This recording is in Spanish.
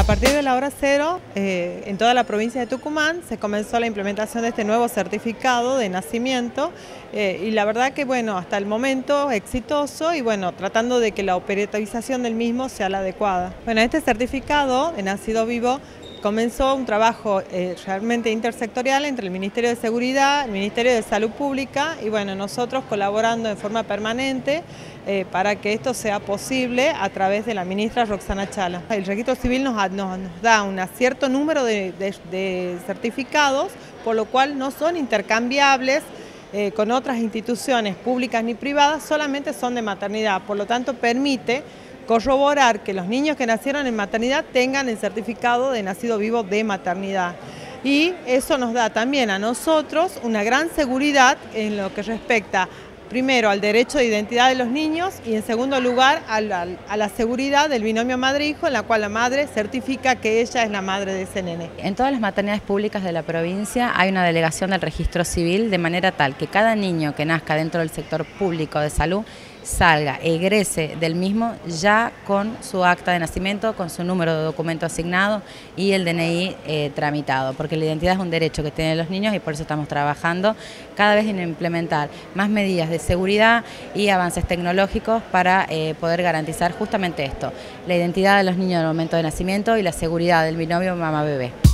partir de la hora cero, en toda la provincia de Tucumán se comenzó la implementación de este nuevo certificado de nacimiento y la verdad que bueno, hasta el momento exitoso y bueno, tratando de que la operatorización del mismo sea la adecuada. Bueno, este certificado de nacido vivo comenzó un trabajo realmente intersectorial entre el Ministerio de Seguridad, el Ministerio de Salud Pública y bueno, nosotros colaborando en forma permanente para que esto sea posible a través de la ministra Roxana Chala. El registro civil nos da un cierto número de certificados, por lo cual no son intercambiables con otras instituciones públicas ni privadas, solamente son de maternidad, por lo tanto permite corroborar que los niños que nacieron en maternidad tengan el certificado de nacido vivo de maternidad. Y eso nos da también a nosotros una gran seguridad en lo que respecta, primero, al derecho de identidad de los niños y en segundo lugar a la seguridad del binomio madre-hijo, en la cual la madre certifica que ella es la madre de ese nene. En todas las maternidades públicas de la provincia hay una delegación del registro civil de manera tal que cada niño que nazca dentro del sector público de salud salga, egrese del mismo ya con su acta de nacimiento, con su número de documento asignado y el DNI tramitado, porque la identidad es un derecho que tienen los niños y por eso estamos trabajando cada vez en implementar más medidas de seguridad y avances tecnológicos para poder garantizar justamente esto, la identidad de los niños en el momento de nacimiento y la seguridad del binomio mamá-bebé.